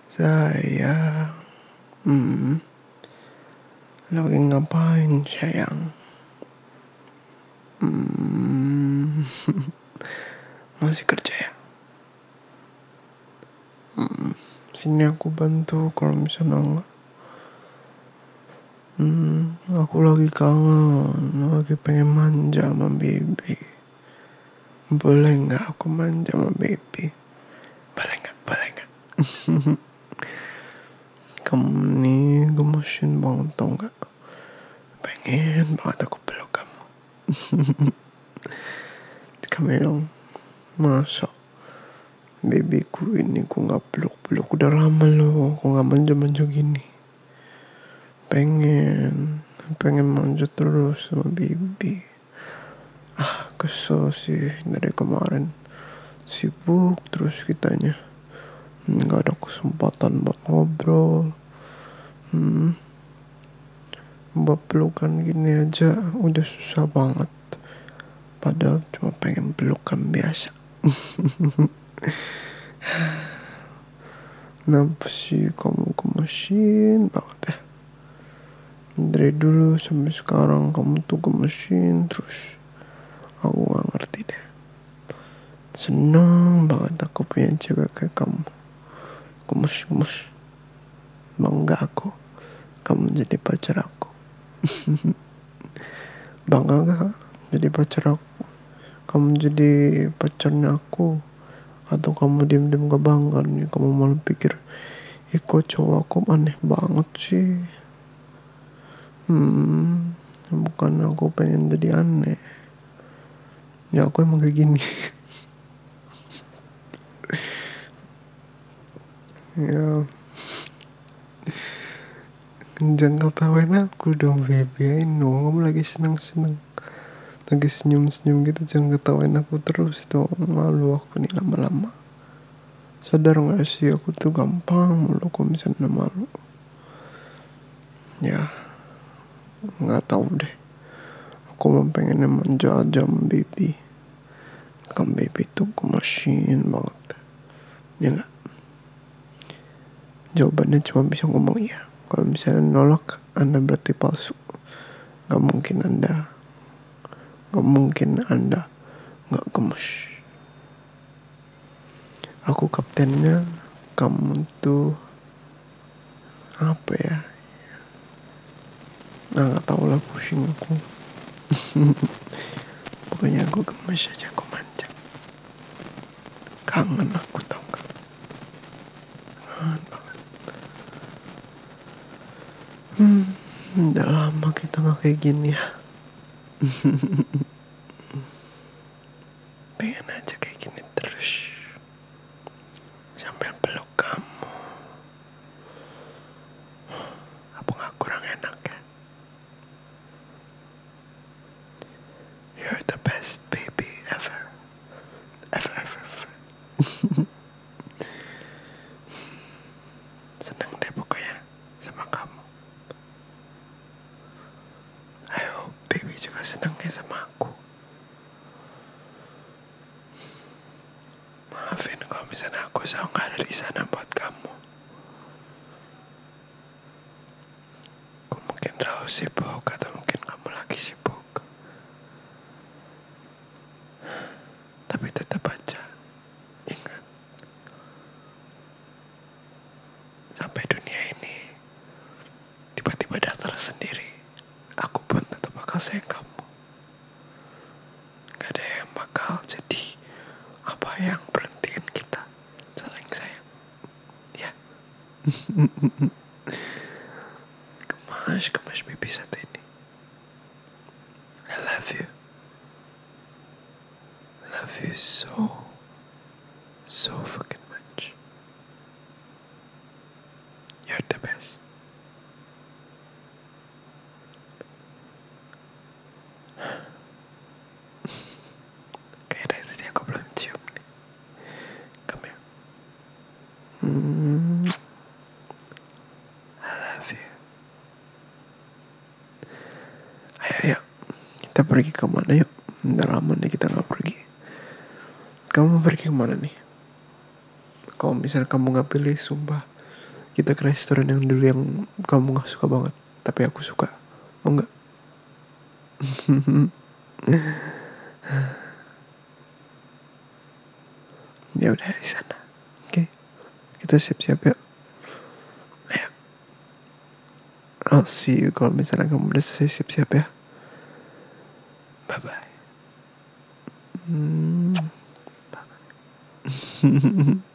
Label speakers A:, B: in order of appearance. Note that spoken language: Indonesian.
A: Sayang, lagi ngapain sayang? Masih kerja ya? Sini aku bantu kalau misalnya enggak. Aku lagi kangen, lagi pengen manja sama baby. Boleh nggak aku manja sama baby? Boleh nggak? Kamu nih gemesin banget tau nggak? Pengen banget aku peluk kamu. Kamu dong, masa babyku ini ku nggak peluk udah lama loh, aku nggak manja gini. Pengen manja terus sama baby. Kesel sih dari kemarin, sibuk terus kitanya, nggak ada kesempatan buat ngobrol. Buat pelukan gini aja udah susah banget, padahal cuma pengen pelukan biasa. Kenapa sih kamu gemesin banget ya? Dari dulu sampai sekarang kamu tuh gemesin terus. Aku gak ngerti deh. Seneng banget aku punya cewek kayak kamu. Gemes. Bangga aku kamu jadi pacar aku. Bangga gak jadi pacar aku? Kamu jadi pacarnya aku? Atau kamu diam-diam gak bangga nih? Kamu malah pikir, kok cowok aku aneh banget sih? Bukan aku pengen jadi aneh. Ya aku emang kayak gini. Ya, jangan ketawain aku dong baby. I know kamu lagi seneng-seneng, lagi senyum-senyum gitu. Jangan ketawain aku terus dong. Malu aku nih lama-lama. Sadar gak sih aku tuh gampang malu kalau misalnya malu. Ya, gak tahu deh. Aku mau pengennya manja aja sama baby. Kan baby tuh gemesin banget. Ya gak? Jawabannya cuma bisa ngomong iya. Kalau misalnya nolak, Anda berarti palsu. Gak mungkin Anda gak gemes. Aku kaptennya, kamu tuh apa ya? Gak tau lah, pusing aku. Pokoknya aku gemes aja, aku manja. Kangen aku tau gak? Kangen banget. Udah lama kita gak kayak gini ya. Pengen aja kayak gini terus, sampai peluk kamu. Apa gak kurang enak ya? You're the best baby ever. Seneng deh pokoknya sama kamu. I hope baby juga seneng kayak sama aku. Maafin kalau misalnya aku selalu gak ada di sana buat kamu. Aku mungkin terlalu sibuk, atau mungkin kamu lagi sibuk. Tapi tetap aja ingat, sampai dunia ini tiba-tiba datang sendiri, aku pun tetap bakal sayang kamu. Gak ada yang bakal jadi apa yang berhentiin kita saling sayang. Ya. Gemas baby satu ini. I love you. Love you so fucking much. You're the best. Kayak dari tadi aku belum cium nih. Come here. I love you. Ayo, kita pergi kemana yuk? Udah lama nih kita gak pergi. Kamu pergi kemana nih? Kalau misalnya kamu gak pilih, sumpah kita ke restoran yang dulu yang kamu gak suka banget tapi aku suka, mau nggak? Ya udah di sana. Oke, kita siap-siap ya. Ayo, I'll see you kalau misalnya kamu udah selesai siap-siap ya. Bye bye.